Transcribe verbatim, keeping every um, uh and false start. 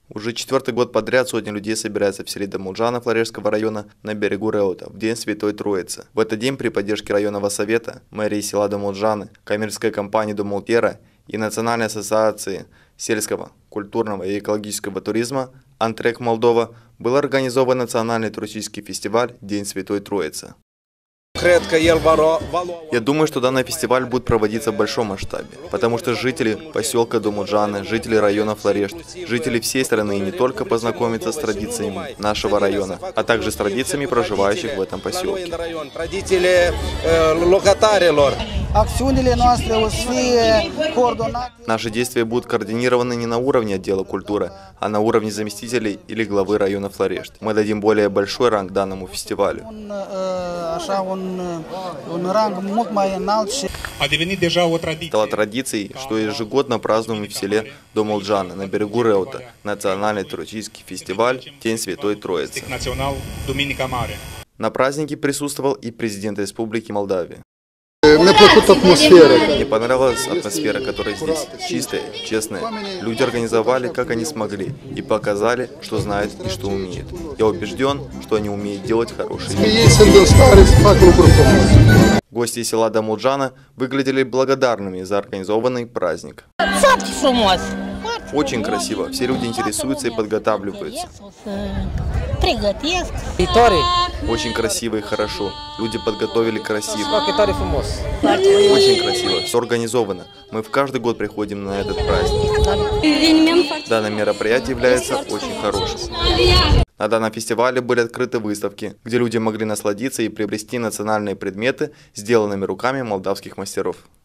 Уже четвертый год подряд сотни людей собираются в селе Дамулджана Флорешского района на берегу Реута в День Святой Троицы. В этот день при поддержке районного совета, мэрии села Дамулджаны, коммерческой компании Думултера и Национальной ассоциации сельского, культурного и экологического туризма «Антрек Молдова» был организован национальный туристический фестиваль «День Святой Троицы». Я думаю, что данный фестиваль будет проводиться в большом масштабе, потому что жители поселка Дамулджаны, жители района Флорешт, жители всей страны не только познакомятся с традициями нашего района, а также с традициями проживающих в этом поселке. Наши действия будут координированы не на уровне отдела культуры, а на уровне заместителей или главы района Флорешт. Мы дадим более большой ранг данному фестивалю. Стало традицией, что ежегодно празднуем в селе Дамулджаны на берегу Реута национальный туристический фестиваль «День Святой Троицы». На празднике присутствовал и президент Республики Молдавия. Мне понравилась атмосфера, которая здесь чистая, честная. Люди организовали, как они смогли, и показали, что знают и что умеют. Я убежден, что они умеют делать хорошие вещи. Гости села Дамулджана выглядели благодарными за организованный праздник. Очень красиво. Все люди интересуются и подготавливаются. Очень красиво и хорошо. Люди подготовили красиво. Очень красиво. Все организовано. Мы в каждый год приходим на этот праздник. Данное мероприятие является очень хорошим. На данном фестивале были открыты выставки, где люди могли насладиться и приобрести национальные предметы, сделанными руками молдавских мастеров.